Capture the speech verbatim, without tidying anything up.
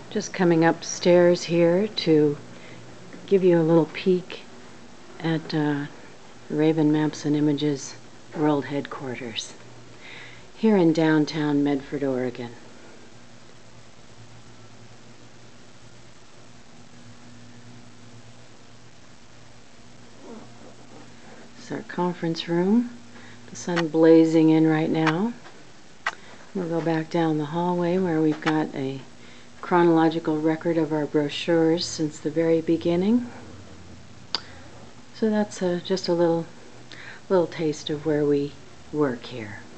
Just coming upstairs here to give you a little peek at uh, Raven Maps and Images World Headquarters here in downtown Medford, Oregon. This is our conference room. The sun blazing in right now. We'll go back down the hallway where we've got a chronological record of our brochures since the very beginning. So that's uh, just a little little taste of where we work here.